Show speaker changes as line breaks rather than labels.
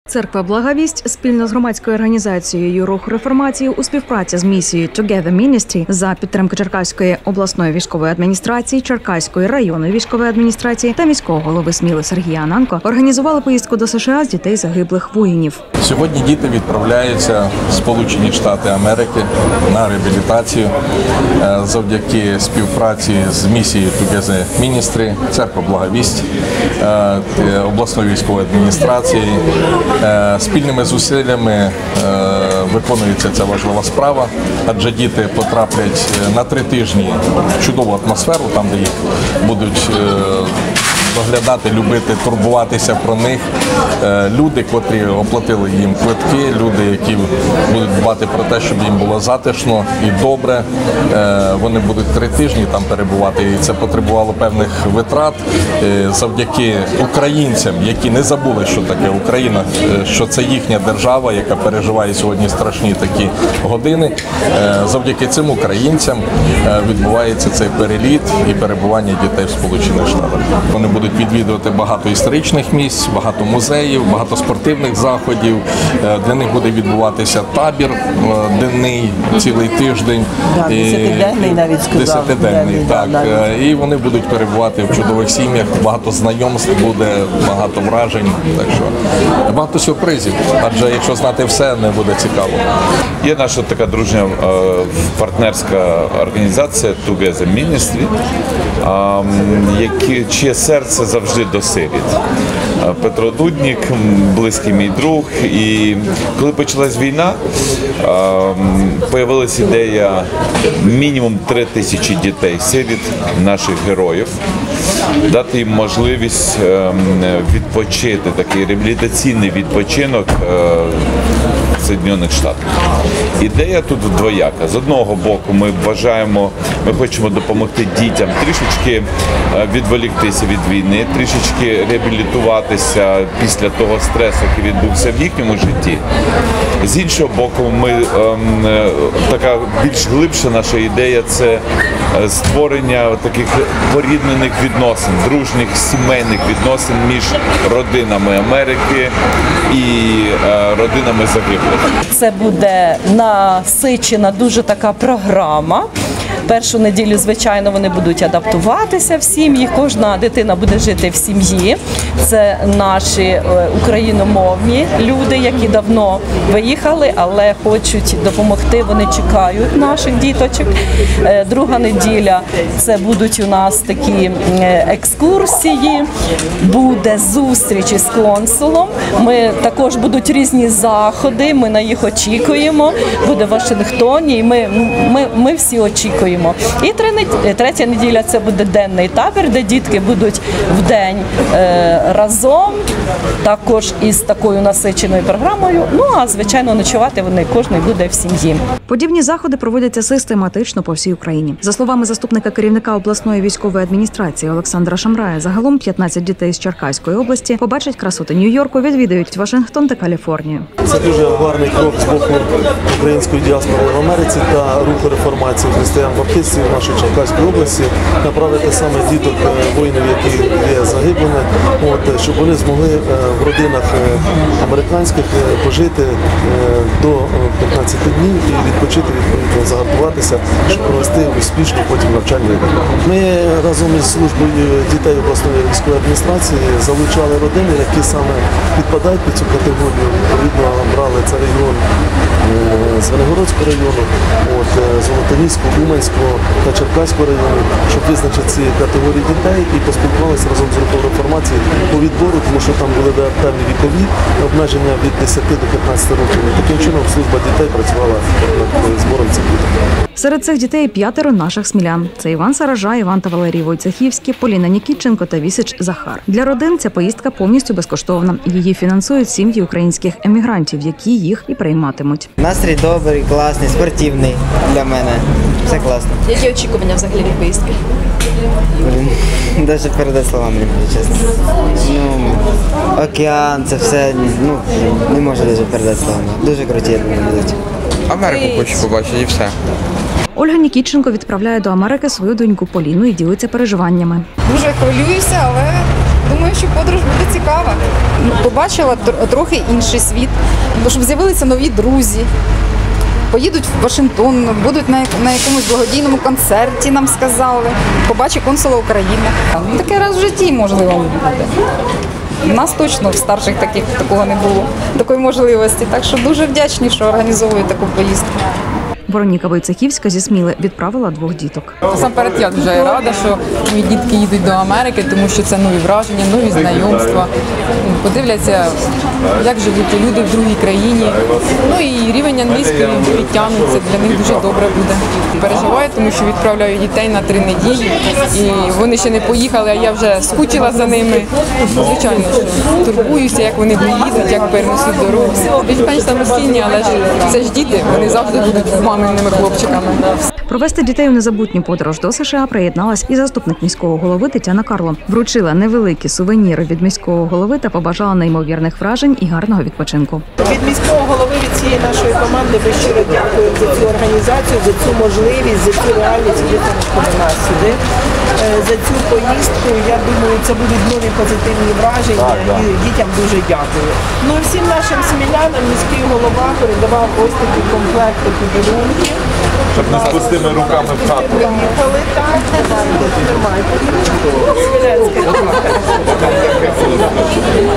Церква «Благовість» спільно з громадською організацією «Рух реформації» у співпраці з місією Together Ministry за підтримки Черкаської обласної військової адміністрації, Черкаської районної військової адміністрації та міського голови Сміли Сергія Ананко організували поїздку до США з дітей загиблих воїнів.
Сьогодні діти відправляються в Сполучені Штати Америки на реабілітацію завдяки співпраці з місією Together Ministry, Церква «Благовість», обласної військової адміністрації. Спільними зусиллями виконується ця важлива справа, адже діти потраплять на 3 тижні в чудову атмосферу, там де їх будуть доглядати, любити, турбуватися про них. Люди, котрі оплатили їм квитки, люди, які будуть дбати про те, щоб їм було затишно і добре. Вони будуть 3 тижні там перебувати, і це потребувало певних витрат. Завдяки українцям, які не забули, що таке Україна, що це їхня держава, яка переживає сьогодні страшні такі години. Завдяки цим українцям відбувається цей переліт і перебування дітей в Сполучених Штатах. Вони будуть відвідувати багато історичних місць, багато музеїв, багато спортивних заходів. Для них буде відбуватися табір денний, цілий тиждень.
10-денний навіть сказав.
10-денний, так. І вони будуть перебувати в чудових сім'ях, багато знайомств буде, багато вражень. Так що багато сюрпризів, адже якщо знати все, не буде цікаво.
Є наша така дружня партнерська організація Together Ministry, чиє серце завжди до сиріт. Петро Дуднік, близький мій друг, і коли почалась війна, появилась ідея мінімум 3000 дітей-сиріт, наших героїв, дати їм можливість відпочити, такий реабілітаційний відпочинок в Соединених Штатах. Ідея тут двояка. З одного боку, ми хочемо допомогти дітям трішечки відволіктися від війни, трішечки реабілітуватися після того стресу, який відбувся в їхньому житті. З іншого боку, така більш глибша наша ідея – це створення таких поріднених відносин, дружніх сімейних відносин між родинами Америки і родинами загиблих.
Це буде насичена дуже така програма. Першу неділю, звичайно, вони будуть адаптуватися в сім'ї, кожна дитина буде жити в сім'ї. Це наші україномовні люди, які давно виїхали, але хочуть допомогти, вони чекають наших діточок. Друга неділя – це будуть у нас такі екскурсії, буде зустріч із консулом, також будуть різні заходи, ми на їх очікуємо, буде в Вашингтоні, і ми всі очікуємо. І третя неділя – це буде денний табір, де дітки будуть вдень разом, також із такою насиченою програмою. Ну, а, звичайно, ночувати кожен буде в сім'ї.
Подібні заходи проводяться систематично по всій Україні. За словами заступника керівника обласної військової адміністрації Олександра Шамрая, загалом 15 дітей з Черкаської області побачать красоти Нью-Йорку, відвідають Вашингтон та Каліфорнію.
Це дуже гарний крок з боку української діаспори в Америці та руху реформації християн-баптистів в нашій Черкаській області направити саме діток воїнів, які є загиблими, щоб вони змогли в родинах американських пожити до 15 днів і відпочити, відповідно, загартуватися, щоб провести успішно потім навчальний рік. Ми разом із службою дітей обласної військової адміністрації залучали родини, які саме підпадають під цю категорію. Відповідно, брали це регіон Звенигородського району, Золотоніського, Уманського та Черкаського району, щоб визначити ці категорії дітей і поспілкувалися разом з рухом реформації по відбору, тому що там були певні вікові обмеження від 10 до 15 років. І таким чином служба дітей працювала над збором цих дітей.
Серед цих дітей 5 наших смілян. Це Іван Саража, Іван та Валерій Войцехівські, Поліна Нікітченко та Вісич Захар. Для родин ця поїздка повністю безкоштовна. Її фінансують сім'ї українських емігрантів, які їх і прийматимуть.
Настрій добрий, класний, спортивний для мене. Все класно.
Які очікування взагалі від поїздки?
Навіть передати словами, чесно. Океан, це все, не можу навіть передати словами. Дуже круті будуть.
Америку хочу побачити і все.
Ольга Нікітченко відправляє до Америки свою доньку Поліну і ділиться переживаннями.
Дуже хвилююся, але Думаю, що подорож буде цікава. Побачила трохи інший світ, бо щоб з'явилися нові друзі. Поїдуть в Вашингтон, будуть на якомусь благодійному концерті, нам сказали. Побачу консула України. Таке раз в житті, можливо, буде. У нас точно в старших такого не було, такої можливості. Так що дуже вдячні, що організовують таку поїздку.
Вероніка Войцехівська зі Сміли відправила 2 діток.
Насамперед я дуже рада, що мої дітки їдуть до Америки, тому що це нові враження, нові знайомства. Подивляться, як живуть люди в другій країні. Ну і рівень англійської підтягнуться, для них дуже добре буде. Переживаю, тому що відправляю дітей на 3 неділі, і вони ще не поїхали, а я вже скучила за ними. Звичайно, що турбуюся, як вони доїдуть, як перенесуть дорогу. Більш-менш самостійні, але ж це ж діти, вони завжди будуть маминими хлопчиками.
Провести дітей у незабутню подорож до США приєдналась і заступник міського голови Тетяна Карло. Вручила невеликі сувеніри від міського голови та побажала неймовірних вражень і гарного відпочинку.
Від міського голови, від цієї нашої команди ми щиро дякуємо за цю організацію, за цю можливість, за цю реальність витримку до нас сюди. За цю поїздку, я думаю, це будуть нові позитивні враження і дітям дуже дякую. Ну і всім нашим смілянам міський голова передавав ось такі комплекти подарунків.
Щоб не з пустими руками в хату.
Приїхали так, тримайте. Смілянська.